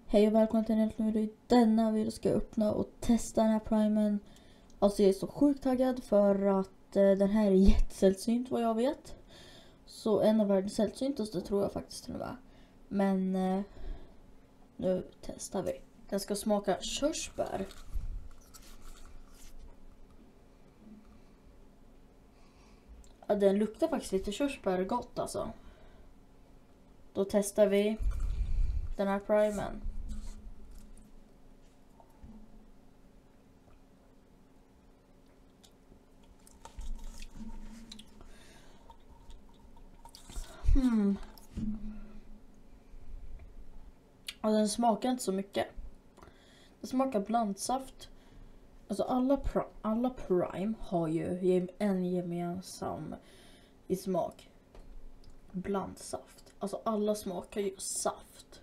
Hej och välkommen till en ny video. I denna video ska jag öppna och testa den här primen. Alltså jag är så sjukt taggad för att den här är jättesällsynt vad jag vet. Så en av världens sällsyntaste tror jag faktiskt till och med. Men nu testar vi. Den ska smaka körsbär. Ja, den luktar faktiskt lite körsbär gott alltså. Då testar vi den här primen. Och den smakar inte så mycket. Den smakar blandsaft. Alltså alla prime har ju en gemensam i smak. Blandsaft. Alltså alla smakar ju saft.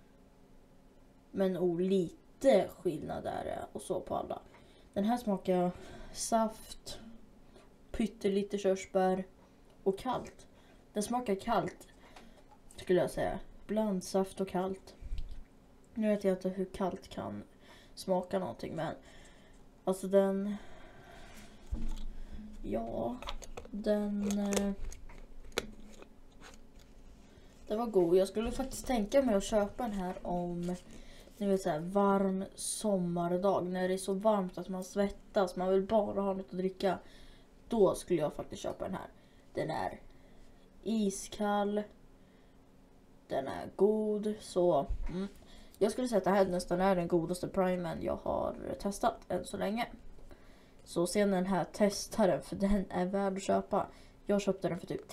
Men lite skillnad är det och så på alla. Den här smakar saft, pyttelite körsbär och kallt. Den smakar kallt skulle jag säga. Blandsaft och kallt. Nu vet jag inte hur kallt kan smaka någonting, men alltså den var god. Jag skulle faktiskt tänka mig att köpa den här om ni vet så här varm sommardag när det är så varmt att man svettas, man vill bara ha något att dricka. Då skulle jag faktiskt köpa den här. Den är iskall. Den är god så jag skulle säga att det här nästan är den godaste primen jag har testat än så länge. Så sen den här testaren, för den är värd att köpa. Jag köpte den för typ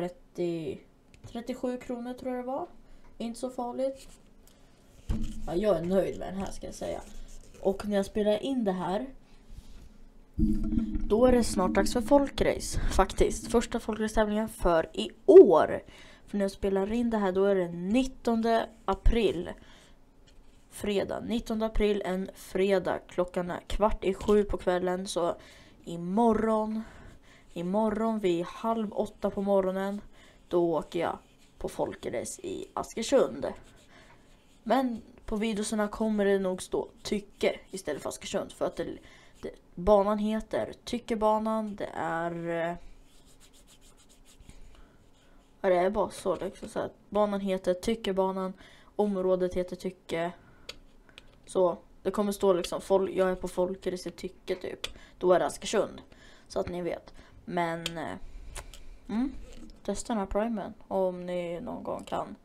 37 kronor tror jag det var. Inte så farligt. Ja, jag är nöjd med den här ska jag säga. Och när jag spelar in det här, då är det snart dags för folkrace faktiskt. Första folkrace-tävlingen för i år. För när jag spelar in det här då är det 19 april. Fredag, 19 april, en fredag. Klockan är 7:15 på kvällen. Så imorgon vid 7:30 på morgonen, då åker jag på folkrace i Askersund. Men på videorna kommer det nog stå Tycke istället för Askersund. För att banan heter Tyckebanan. Det är bara så liksom så att banan heter Tyckebanan. Området heter Tycke. Så det kommer stå liksom jag är på folkrace i Tycke typ. Då är det Askersund. Så att ni vet. Men testa den här primen om ni någon gång kan.